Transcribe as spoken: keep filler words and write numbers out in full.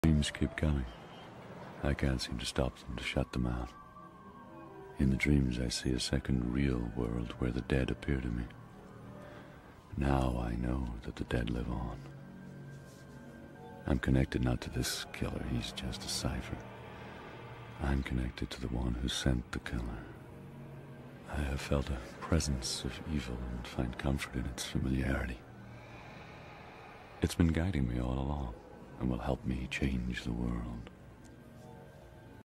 Dreams keep coming. I can't seem to stop them, to shut them out. In the dreams I see a second real world where the dead appear to me. Now I know that the dead live on. I'm connected not to this killer, he's just a cipher. I'm connected to the one who sent the killer. I have felt a presence of evil and find comfort in its familiarity. It's been guiding me all along and will help me change the world.